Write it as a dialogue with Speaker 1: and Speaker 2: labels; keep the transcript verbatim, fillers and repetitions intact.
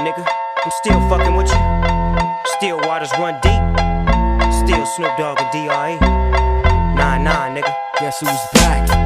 Speaker 1: nigga. I'm still fucking with you. Still waters run deep. Still Snoop Dogg and D R E. Nah, nah, nigga.
Speaker 2: Guess who's back?